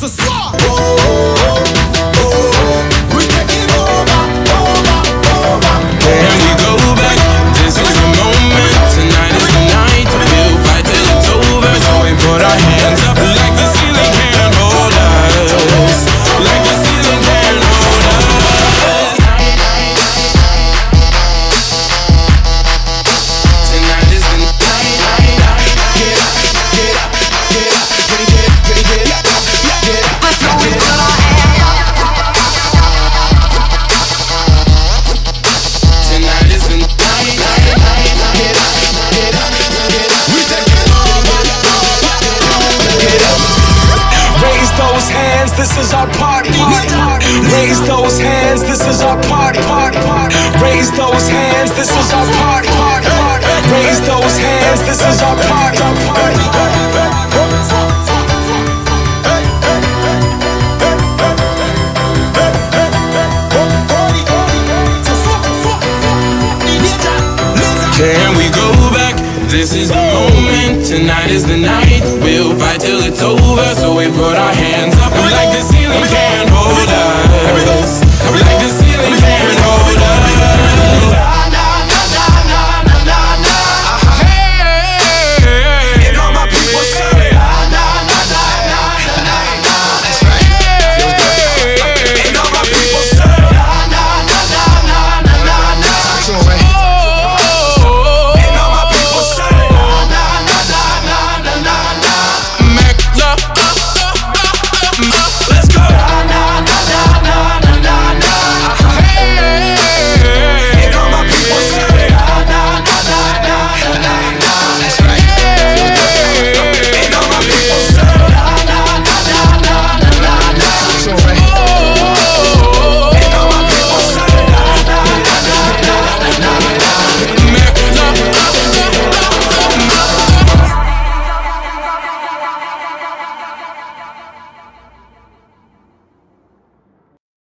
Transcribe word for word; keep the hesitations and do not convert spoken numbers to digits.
ce soir. Oh, oh, oh, oh. We're taking over, over, over. Can we go back? This is the moment. Tonight is the night. We'll fight till it's over. So we put our hands up like the ceiling can't hold us. Like the ceiling can't hold us. Tonight is the night. Get up, get up, get up, get up, get up, get up, get up. So we put our hands up. Tonight is the night. Get up, get up, get up. We taking over, Get up. Raise those hands, this is our party. Raise those hands, this is our party. Raise those hands, this is our party. Raise those hands, this is our party. Can we go back? This is the moment. Tonight is the night. We'll fight till it's over. So we put our hands